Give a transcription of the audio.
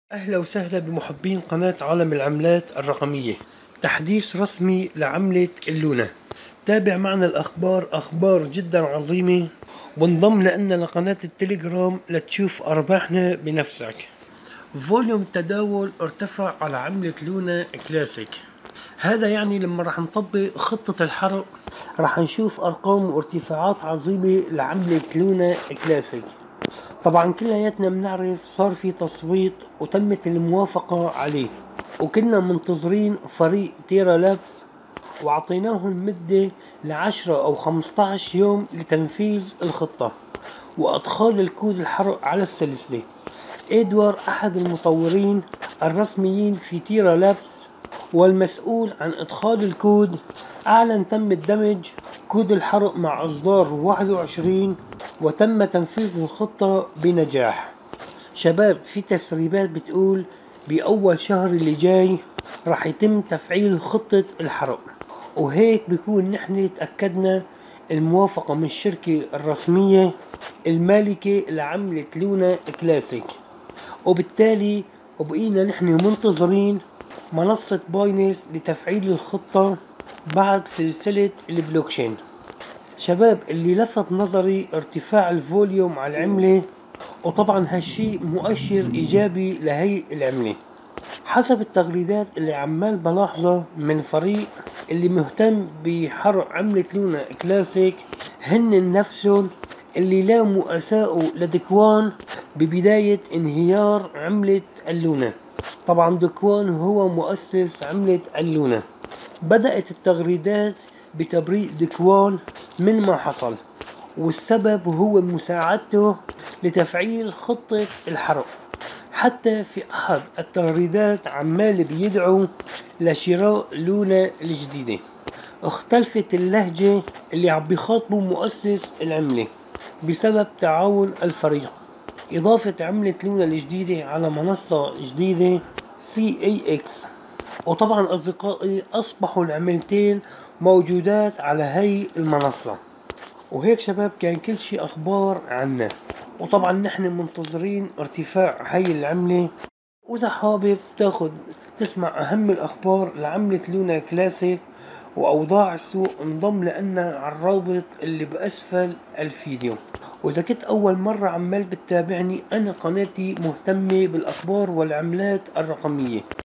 أهلا وسهلا بمحبين قناة عالم العملات الرقمية. تحديث رسمي لعملة اللونا. تابع معنا الأخبار، أخبار جدا عظيمة، وانضم لنا لقناة التليجرام لتشوف أرباحنا بنفسك. فوليوم التداول ارتفع على عملة لونا كلاسيك. هذا يعني لما راح نطبق خطة الحرق راح نشوف أرقام وارتفاعات عظيمة لعملة لونا كلاسيك. طبعا كلياتنا بنعرف صار في تصويت وتمت الموافقة عليه، وكنا منتظرين فريق تيرا لابس وعطيناهم مدة ل10 أو 15 يوم لتنفيذ الخطة وأدخال الكود الحرق على السلسلة. إدوار أحد المطورين الرسميين في تيرا لابس والمسؤول عن إدخال الكود أعلن تم الدمج كود الحرق مع إصدار 21 وتم تنفيذ الخطة بنجاح. شباب، في تسريبات بتقول بأول شهر اللي جاي راح يتم تفعيل خطة الحرق، وهيك بيكون نحن تأكدنا الموافقة من الشركة الرسمية المالكة لعملة لونا كلاسيك، وبالتالي وبقينا نحن منتظرين منصة باينانس لتفعيل الخطة بعد سلسلة البلوكشين. شباب، اللي لفت نظري ارتفاع الفوليوم على العملة، وطبعا هالشي مؤشر ايجابي لهي العملة حسب التغريدات اللي عمال بلاحظها من فريق اللي مهتم بحرق عملة لونا كلاسيك. هن نفسهم اللي لاموا اساءوا لدكوان ببداية انهيار عملة اللونا. طبعا دكوان هو مؤسس عملة اللونا. بدأت التغريدات بتبريء دكوان من ما حصل، والسبب هو مساعدته لتفعيل خطة الحرق. حتى في أحد التغريدات عمال بيدعو لشراء لونا الجديدة. اختلفت اللهجة اللي عم بيخاطبوا مؤسس العملة بسبب تعاون الفريق. إضافة عملة لونا الجديدة على منصة جديدة CAX. وطبعا أصدقائي أصبحوا العملتين موجودات على هاي المنصة. وهيك شباب كان كل شي أخبار عنا، وطبعا نحن منتظرين ارتفاع هاي العملة. وإذا حابب تسمع أهم الأخبار لعملة لونا كلاسيك وأوضاع السوق، انضم لنا على الرابط اللي بأسفل الفيديو. وإذا كنت أول مرة عمال بتتابعني، أنا قناتي مهتمة بالأخبار والعملات الرقمية.